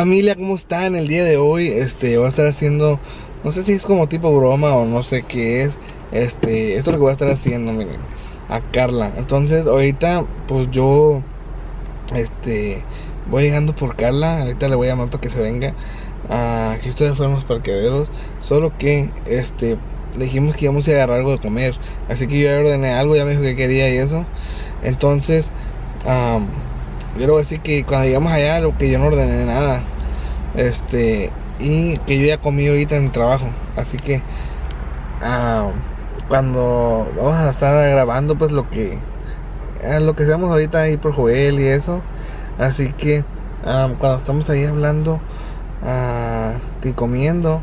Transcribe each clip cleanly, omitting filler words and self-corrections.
Familia, ¿cómo están? El día de hoy voy a estar haciendo, no sé si es como tipo broma o no sé qué es. Esto es lo que voy a estar haciendo, miren, a Carla. Entonces ahorita pues yo voy llegando por Carla. Ahorita le voy a llamar para que se venga. Aquí ustedes fueron los parqueaderos. Solo que le dijimos que íbamos a agarrar algo de comer. Así que yo ya ordené algo, ya me dijo que quería y eso. Entonces yo le voy a decir que cuando llegamos allá, lo que yo no ordené nada. Y que yo ya comí ahorita en el trabajo. Así que cuando vamos a estar grabando pues lo que hacemos ahorita ahí por Joel y eso. Así que cuando estamos ahí hablando y comiendo,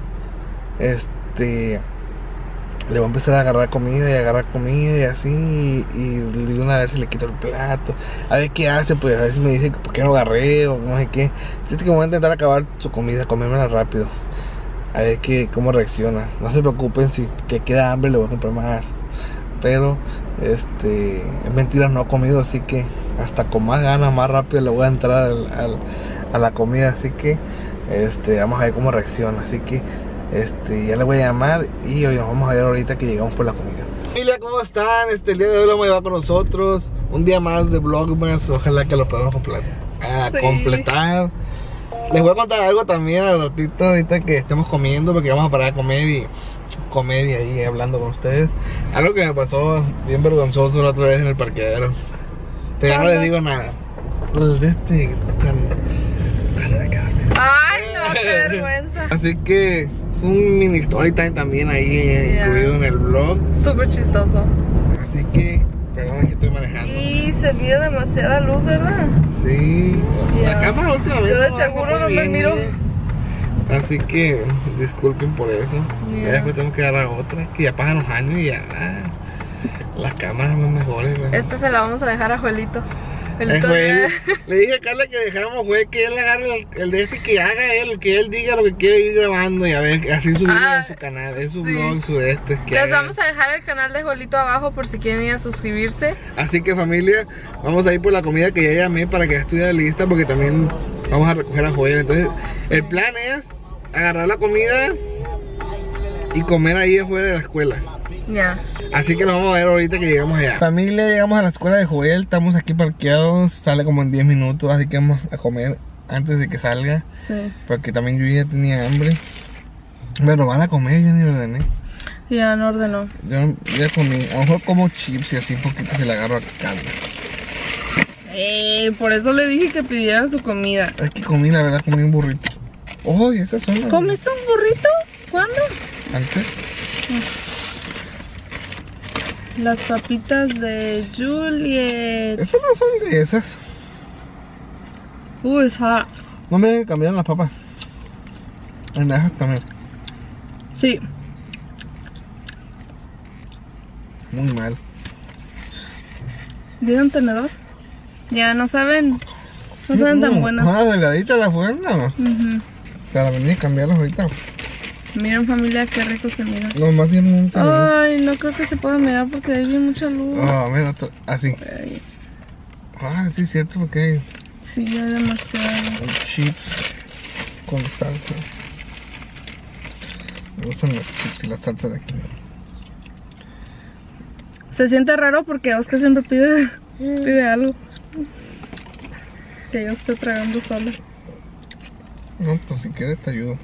le voy a empezar a agarrar comida y así, y de una vez le quito el plato, a ver qué hace, pues a ver si me dice por qué no agarré o no sé qué. Así que voy a intentar acabar su comida, comérmela rápido, a ver cómo reacciona. No se preocupen, si le queda hambre le voy a comprar más, pero es mentira, no ha comido, así que hasta con más ganas, más rápido le voy a entrar a la comida. Así que vamos a ver cómo reacciona. Así que ya le voy a llamar y hoy nos vamos a ver ahorita que llegamos por la comida. Familia, ¿cómo están? El día de hoy lo vamos a llevar con nosotros. Un día más de Vlogmas. Ojalá que lo podamos completar. Les voy a contar algo también al ratito, ahorita que estemos comiendo, porque vamos a parar a comer y ahí hablando con ustedes. Algo que me pasó bien vergonzoso la otra vez en el parqueadero. Pero ya no les digo nada. Ay, no, qué vergüenza. Así que es un mini story time también ahí incluido en el vlog. Súper chistoso. Así que, perdón, que estoy manejando. Y se mira demasiada luz, ¿verdad? Sí, la cámara últimamente yo de seguro no me miro. Así que disculpen por eso. Ya después tengo que agarrar otra, que ya pasan los años y ya las cámaras son mejores, ¿verdad? Esta se la vamos a dejar a Joelito. Le dije a Carla que dejáramos, que él agarre el de que haga que él diga lo que quiere ir grabando y a ver, así subirlo en su canal, en su blog, su Les vamos a dejar el canal de Joelito abajo por si quieren ir a suscribirse. Así que familia, vamos a ir por la comida que ya llamé para que ya estuviera lista, porque también vamos a recoger a Joel. Entonces el plan es agarrar la comida y comer ahí afuera de la escuela. Ya. Así que nos vamos a ver ahorita que llegamos allá. Familia, llegamos a la escuela de Joel. Estamos aquí parqueados. Sale como en 10 minutos. Así que vamos a comer antes de que salga. Sí. Porque también yo ya tenía hambre. Bueno, van a comer, yo ni ordené. Ya no ordenó. Yo ya comí. A lo mejor como chips y así un poquito se le agarro a Carla. Por eso le dije que pidiera su comida. Es que comí, la verdad, comí un burrito. Oh, y esas son las... ¿Comiste un burrito? ¿Cuándo? Antes. Las papitas de Juliet. Esas no son de esas. Esa. No me cambiaron las papas. En esas también. Sí. Muy mal. ¿Dieron tenedor? Ya no saben. No saben tan buenas. Una delgadita la fuerza. Para venir a cambiarlas ahorita. Miren, familia, qué rico se mira. No, más bien un tenedor. Ay, no creo que se pueda mirar porque hay bien mucha luz. Mira, así. Ay. Sí, es cierto, porque Sí, hay demasiado. chips con salsa. Me gustan las chips y la salsa de aquí. Se siente raro porque Oscar siempre pide algo que yo estoy tragando sola. No, pues si quieres te ayudo.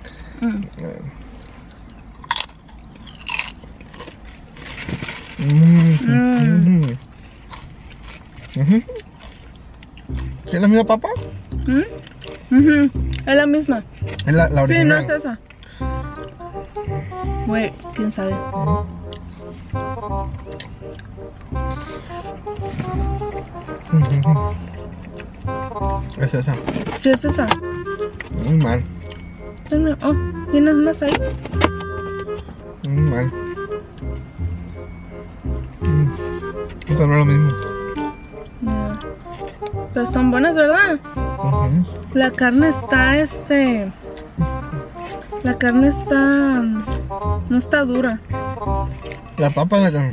¿Es la misma papa? Es la misma. Es la original. Sí, no es esa. Güey, quién sabe. Es esa. Sí, es esa. Muy mal. Oh, ¿tienes más ahí? Muy mal. Esto no es lo mismo. No. Pero están buenas, ¿verdad? La carne está, la carne está, no está dura. La papa de la carne.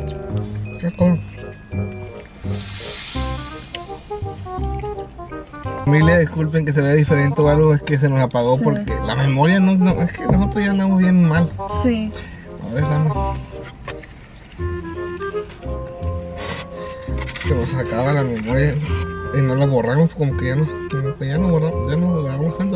Qué cool. Familia, disculpen que se vea diferente o algo, es que se nos apagó Sí. porque la memoria no, es que nosotros ya andamos bien mal. Sí. A ver, Sammy. Se nos acaba la memoria y no la borramos, como que ya no borramos, ya no grabamos tanto.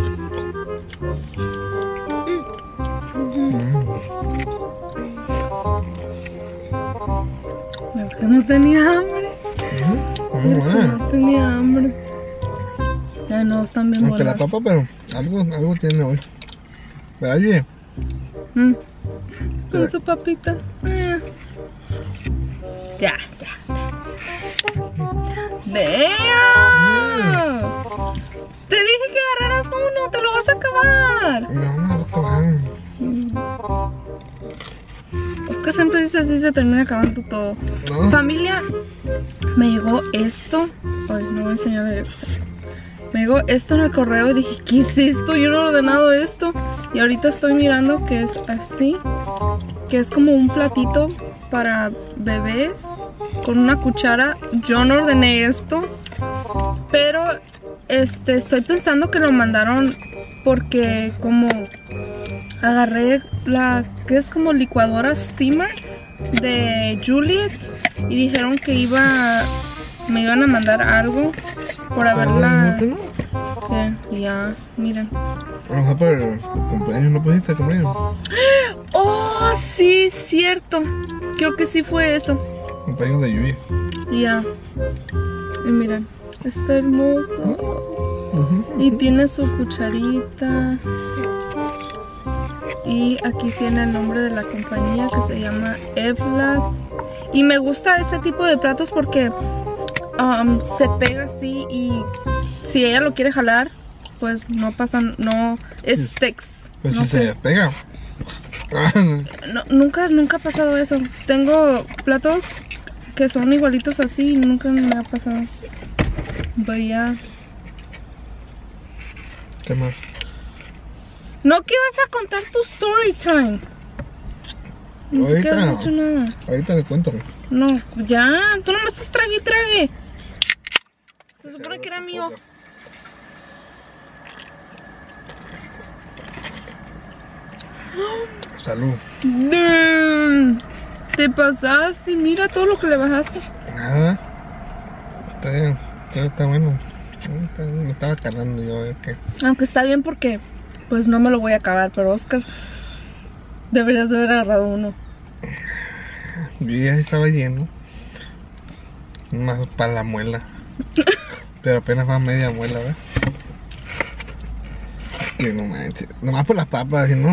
Porque no tenía hambre. Muy Porque buena. no tenía hambre. Ay, no, están bien Aunque la buenas. papa, pero algo tiene hoy. ¿Verdad, Yuye? Con su papita. Ya. ¡Damn! Te dije que agarraras uno, te lo vas a acabar. No, lo toman. Oscar siempre dice así, se termina acabando todo. No. Familia, me llegó esto. Ay, no voy a enseñar la dirección. Me llegó esto en el correo y dije, ¿qué es esto? Yo no he ordenado esto. Y ahorita estoy mirando que es así. Que es como un platito para bebés con una cuchara. Yo no ordené esto. Pero estoy pensando que lo mandaron porque como agarré la que es como licuadora steamer de Juliet y dijeron que me iban a mandar algo por haberla. Ya, miren. A lo mejor por el cumpleaños no pusiste cumpleaños. Oh, sí, cierto. Creo que sí fue eso. Cumpleaños de Yuye. Ya. Y miren, está hermoso. Y tiene su cucharita. Y aquí tiene el nombre de la compañía que se llama Evlas. Y me gusta este tipo de platos porque se pega así y si ella lo quiere jalar, pues no pasa, no sticks. Pues no si sé. se pega. No, nunca ha pasado eso. Tengo platos que son igualitos así y nunca me ha pasado. Vaya. ¿Qué más? No, que vas a contar tu story time. Ni siquiera has dicho nada. Ahorita le cuento. No, ya, tú no me estás trague. Se supone que era mío. Salud. Damn. Te pasaste, mira todo lo que le bajaste. Nada. Está bueno. Me estaba calando yo a ver qué. Aunque está bien porque pues no me lo voy a acabar, pero Oscar, deberías de haber agarrado uno. Yo ya estaba lleno. Más para la muela. Pero apenas va media muela, ¿verdad? Que no manches. Nomás por las papas, y no.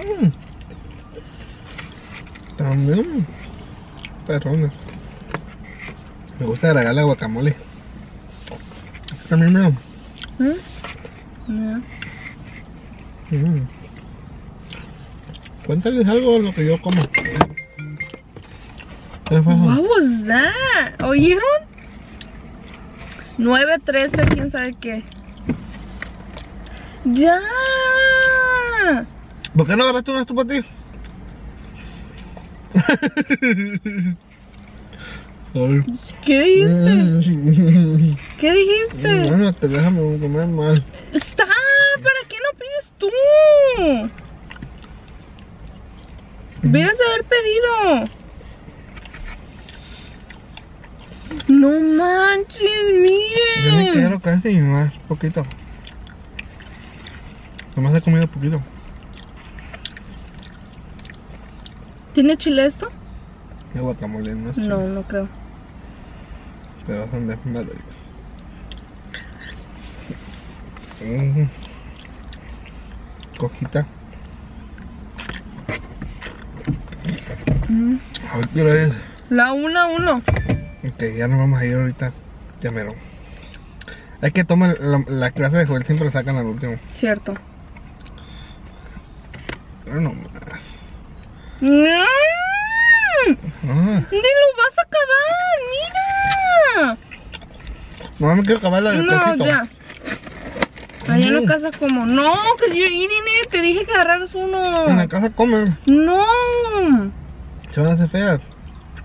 También. Perrones. Me gusta agregarle guacamole. También veo. No. Cuéntales algo de lo que yo como. ¿Qué fue eso? What was that? ¿Oyeron? 9:13, quién sabe qué. ¡Ya! ¿Por qué no agarraste una tú para ti? ¿Qué dijiste? ¿Qué dijiste? Bueno, te déjame comer más. ¡Está! ¿Para qué no pides tú? Hubieras de haber pedido. No manches, Yo ni miren. quiero casi, más poquito. Nomás he comido poquito. ¿Tiene chile esto? Y guacamole, no sé. No, no creo. Pero son de madre. Coquita. Hoy quiero ir. La 1-1. Ok, ya nos vamos a ir ahorita. Ya mero. Es que toma la clase de Joel, siempre la sacan al último. Cierto. Pero no más. ¡No! Ah, ¡Ni lo vas a acabar! ¡Mira! no me quiero acabar la del No, quesito. ya. Allá en la casa como. No, que yo Irene, te dije que agarraras En la uno. casa comen. No. Se van a hacer feas.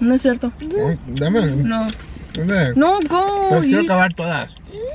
No es cierto. Dame. No. Dame. No, go. Pero quiero acabar todas.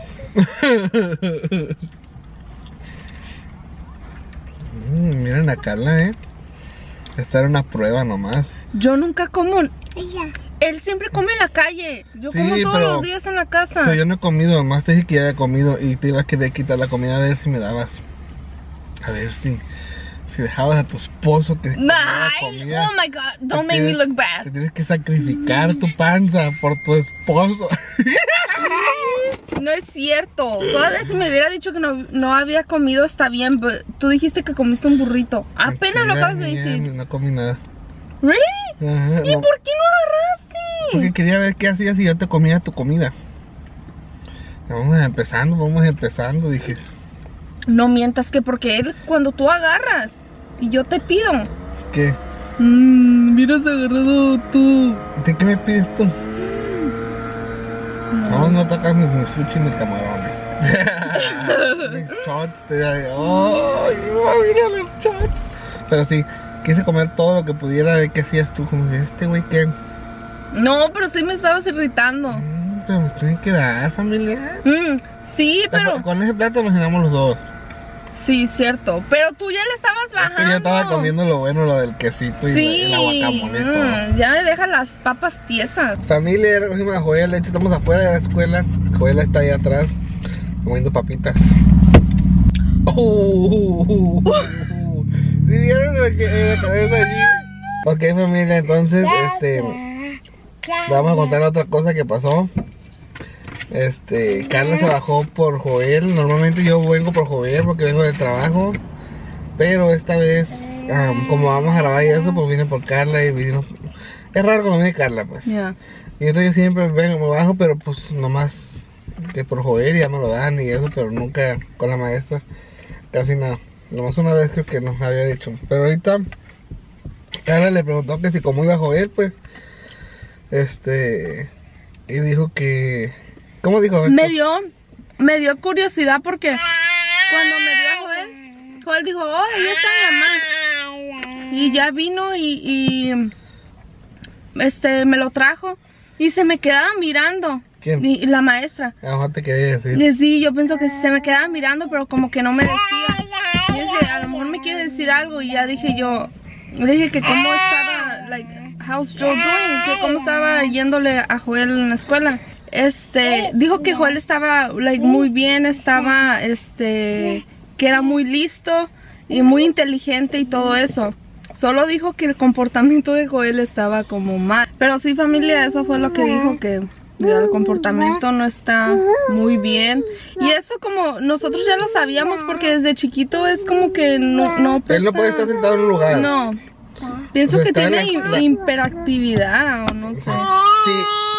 Miren a Carla, Esta era una prueba nomás. Yo nunca como. Él siempre come en la calle. Yo como todos los días en la casa. Pero yo no he comido, nomás te dije que ya había comido y te iba a querer quitar la comida a ver si me dabas. A ver si dejabas a tu esposo que Nah, comida. oh my god, don't make me look Te bad. tienes que sacrificar tu panza por tu esposo. No es cierto. Todavía si me hubiera dicho que no había comido está bien, pero tú dijiste que comiste un burrito. Apenas lo acabas de decir. No comí nada. ¿Really? Ajá, ¿Y no, por qué no agarraste? porque quería ver qué hacías si yo te comía tu comida. Vamos empezando, dije. No mientas que porque él cuando tú agarras y yo te pido. ¿Qué? Miras agarrado tú. ¿De qué me pides tú? No tocas mis sushi ni camarones. Mis shots. Mira los shots. Pero sí, quise comer todo lo que pudiera ver qué hacías tú. Como que este güey que... No, pero sí me estabas irritando. Pero me tienen que dar, familia. Sí, pero... Con ese plato nos llenamos los dos. Sí, cierto. Pero tú ya le estabas bajando. Es que yo estaba comiendo lo bueno, lo del quesito y la guacamole y todo. Ya me deja las papas tiesas. Familia, recogimos a Joel. De hecho, estamos afuera de la escuela. Joel está ahí atrás comiendo papitas. ¿Sí vieron la cabeza allí? Ok, familia, entonces, vamos a contar otra cosa que pasó. Carla se bajó por Joel. Normalmente yo vengo por Joel porque vengo del trabajo, pero esta vez, como vamos a grabar y eso, pues vine por Carla y vino. Es raro cuando viene Carla, pues. Yeah. Y entonces yo siempre vengo, me bajo, pero pues nomás que por Joel ya me lo dan y eso, pero nunca con la maestra, casi nada. Nomás una vez creo que nos había dicho. Pero ahorita Carla le preguntó que si cómo iba Joel, pues, y dijo que... ¿Cómo dijo? Me dio curiosidad porque cuando me vio a Joel dijo, oh, ahí está mi mamá. Y ya vino y me lo trajo y se me quedaba mirando. ¿Quién? Y la maestra. A lo mejor te quería decir. Y sí, yo pienso que se me quedaba mirando, pero como que no me decía. Y dije, a lo mejor me quiere decir algo. Y ya dije yo, le dije que cómo estaba, like, how's Joe doing, que cómo estaba yéndole a Joel en la escuela. Dijo que Joel estaba, like, muy bien, estaba, que era muy listo y muy inteligente y todo eso. Solo dijo que el comportamiento de Joel estaba como mal. Pero sí, familia, eso fue lo que dijo, que el comportamiento no está muy bien. Y eso como nosotros ya lo sabíamos porque desde chiquito es como que no Él no puede estar sentado en un lugar. No. Pienso O sea, que está tiene en la- hiperactividad o no sé. Sí.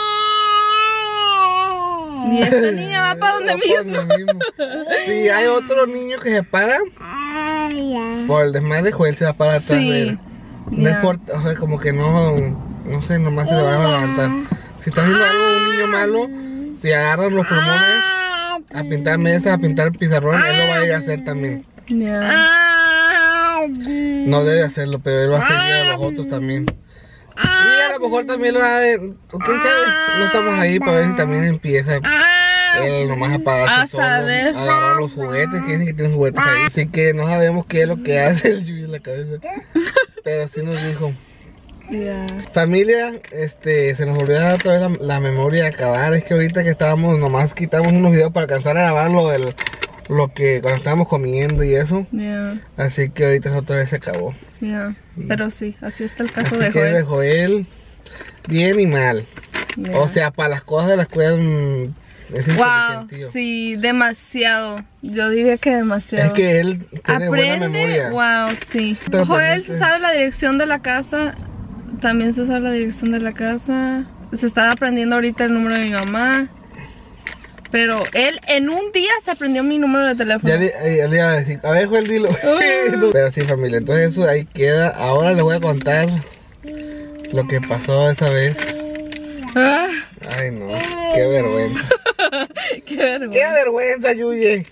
Y esta niña va para donde Va mismo. pa' donde mismo. Sí, hay otro niño que se para. Por el desmadre, Joel se va para atrás de él. No ya. importa, o sea, como que no sé, nomás se le va a levantar. Si está haciendo algo un niño malo, si agarran los plumones a pintar mesas, a pintar pizarrón, él lo va a ir a hacer también. Ya. No debe hacerlo, pero él va a seguir a los otros también. Y a lo mejor también lo va a ver, quién sabe, no estamos ahí para ver si también empieza él nomás a pararse A solo, saber. a agarrar los juguetes, que dicen que tienen juguetes ahí. Así que no sabemos qué es lo que hace el Yuyi en la cabeza, pero sí nos dijo. Ya. Familia, se nos volvió a dar otra vez la memoria a acabar. Es que ahorita que estábamos, nomás quitamos unos videos para alcanzar a grabar lo que cuando estábamos comiendo y eso. Ya. Así que ahorita otra vez se acabó. Ya. Pero sí, así está el caso Así de que de Joel. Joel, bien y mal. Ya. O sea, para las cosas de la escuela es Wow, inteligente. sí, demasiado. Yo diría que demasiado. Es que él tiene buena memoria. Wow, sí. Pero Joel aprende. se sabe la dirección de la casa. También se sabe la dirección de la casa. Se está aprendiendo ahorita el número de mi mamá. Pero él en un día se aprendió mi número de teléfono. Ya le iba a decir, a ver Joel, dilo. Pero sí, familia, entonces eso ahí queda. Ahora les voy a contar lo que pasó esa vez. Ah, Ay no, qué vergüenza. qué vergüenza. Qué vergüenza, Yuye.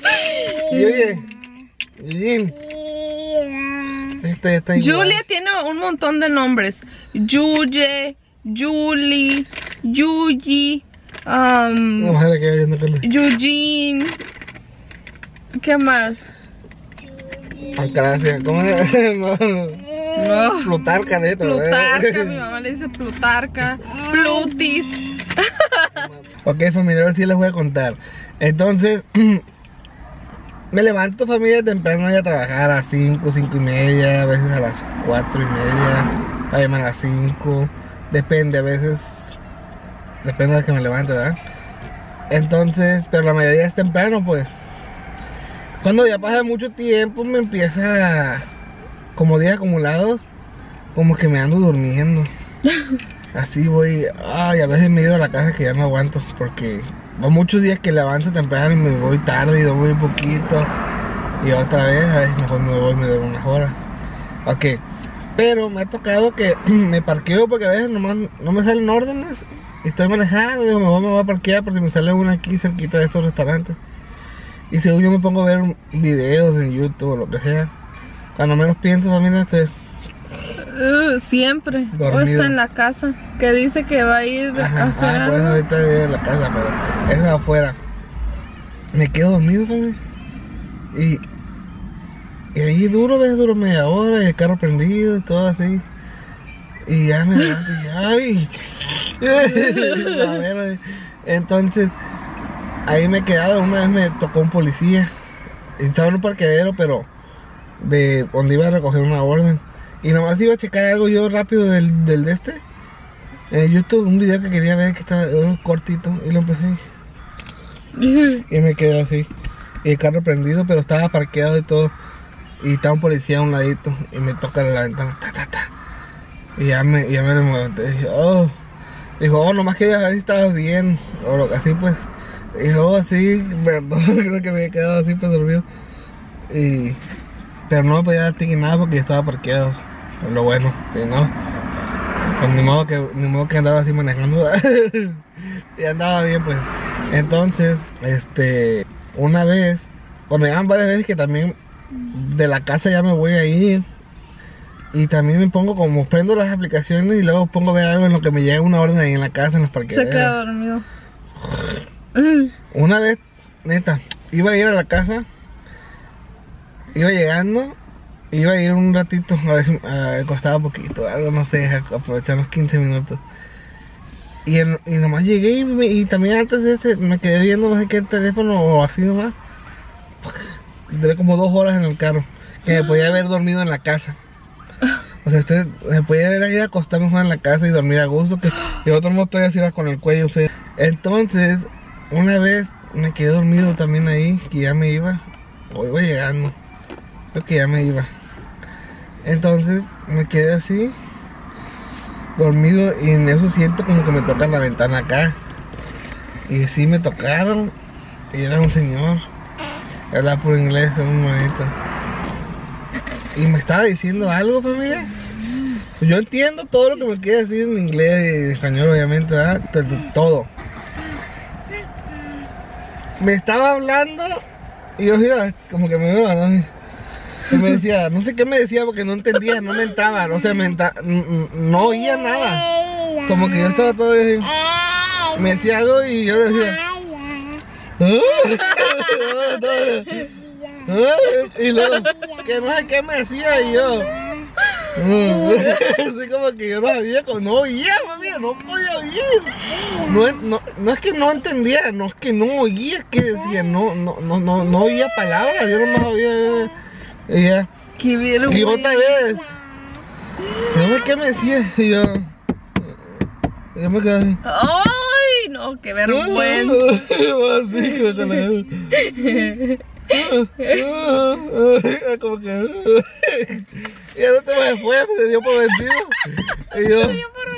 Yuyin. Está igual. Julia tiene un montón de nombres. Yuye, Julie, Yuji, Ojalá que viendo Carlos. Eugene. ¿Qué más? Gracias. ¿Cómo es? No. Plutarca, neto. Plutarca, mi mamá le dice Plutarca. Plutis. Ok, familia, ahora sí les voy a contar. Entonces, me levanto, familia, temprano voy a trabajar a 5, 5 y media, a veces a las 4 y media, a llamar a las 5. Depende, a veces, depende de que me levante, ¿verdad? Entonces, pero la mayoría es temprano, pues. Cuando ya pasa mucho tiempo, me empieza, como días acumulados, como que me ando durmiendo. Así voy, ay, a veces me he ido a la casa que ya no aguanto, porque va muchos días que levanto temprano y me voy tarde y duermo muy poquito. Y otra vez, a veces mejor me voy, me duermo unas horas. Ok, pero me ha tocado que me parqueo porque a veces nomás no me salen órdenes. Y estoy manejando, digo, mejor me voy a parquear por si me sale una aquí cerquita de estos restaurantes. Y según yo me pongo a ver videos en YouTube o lo que sea. Cuando menos pienso, familia, estoy siempre. dormido. O está en la casa, que dice que va a ir a hacer por eso algo. ahorita estoy en la casa, pero eso es afuera. Me quedo dormido, familia. Y ahí duro, a veces duro media hora y el carro prendido y todo así. Y ya me levanto y ¡ay! A ver, entonces, ahí me he quedado. Una vez me tocó un policía. Estaba en un parqueadero, pero de donde iba a recoger una orden. Y nomás iba a checar algo yo rápido del de este. En YouTube, un video que quería ver que estaba cortito. Y lo empecé. Y me quedé así. Y el carro prendido, pero estaba parqueado y todo. Y estaba un policía a un ladito. Y me toca la ventana. Ta, ta, ta. Y ya me levanté. Dije, oh. Dijo, oh, nomás quería ver si estabas bien. O lo así pues. Dijo, oh, sí, perdón. Creo que me había quedado así pues dormido. Pero no me podía dar tic nada porque ya estaba parqueado. Lo bueno, si no. Pues ni modo que andaba así manejando. Y andaba bien pues. Entonces, una vez, bueno, ya varias veces que también de la casa ya me voy a ir. Y también me pongo como prendo las aplicaciones y luego pongo a ver algo en lo que me llega una orden ahí en la casa, en los parqueaderos. Se queda dormido. Una vez, neta, iba a ir a la casa, iba llegando, iba a ir un ratito, a ver si costaba poquito, algo, no sé, aprovechar los 15 minutos. Y nomás llegué y también antes de me quedé viendo no sé qué teléfono o así nomás. Duré como 2 horas en el carro, que me podía haber dormido en la casa. O sea, me podía haber ido a acostar mejor en la casa y dormir a gusto, que el otro no estoy así con el cuello feo. Entonces, una vez me quedé dormido también ahí, que ya me iba, o iba llegando, creo que ya me iba. Entonces, me quedé así, dormido, y en eso siento como que me tocan la ventana acá. Y sí me tocaron, y era un señor, hablaba por inglés, era muy bonito. Y me estaba diciendo algo, familia. Yo entiendo todo lo que me quiere decir en inglés y en español, obviamente, ¿verdad? Todo. Me estaba hablando y yo, mira, como que me veo, ¿no? Y me decía, no sé qué me decía porque no entendía, no me entraba, o sea, no oía nada. Como que yo estaba todo así. Me decía algo y yo le decía. Y luego, que no sé qué me decía y yo. Así como que yo no sabía, no oía, mami, no podía oír. No es que no entendiera, no es que no oía qué decía, no oía palabras, yo nomás oía. Y ya. Y otra vez. No sé qué me decía y yo me quedé así. ¡Ay, no, qué vergüenza! Como que y el otro me fue, se dio por vencido. Y yo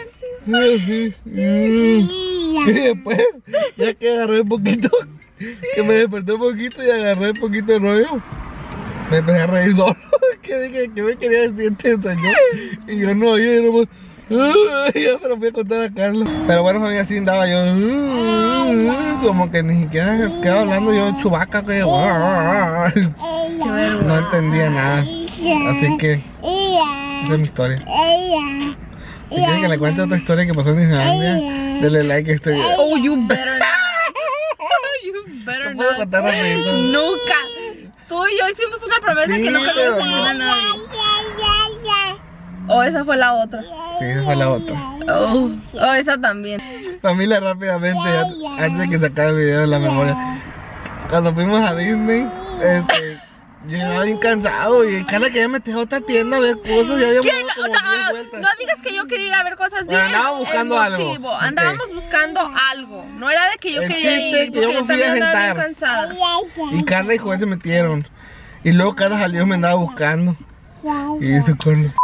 y después, ya que agarré un poquito, que me desperté un poquito y agarré un poquito de rollo, me empecé a reír solo. Que dije, ¿qué me quería decir este señor? Y yo no oía, y nomás ya se lo fui a contar a Carlos. Pero bueno, familia, así andaba yo. Como que ni siquiera quedaba hablando yo Chewbacca, que no entendía nada. Así que esa es mi historia. Si quieres que le cuente otra historia que pasó en Islandia, denle like a este video. Oh, you better not. You better No puedo not. contar rapidito. Nunca. Tú y yo hicimos una promesa Sí, que nunca le vamos a decir a nadie. Oh, esa fue la otra. Sí, esa fue la otra. Oh, esa también. Familia, rápidamente, antes de que se acabe el video de la memoria. Cuando fuimos a Disney, yo estaba bien cansado y Carla quería meter a otra tienda a ver cosas. Ya habíamos ¿Qué? dado como 10 vueltas. No digas que yo quería ir a ver cosas. Bueno, andaba buscando el algo. motivo. Ok. Andábamos buscando algo. No era de que yo El quería chiste ir. que yo Porque me fui a también andaba bien sentar. cansada. Y Carla y Juan se metieron. Y luego Carla salió y me andaba buscando. Y hizo Carla.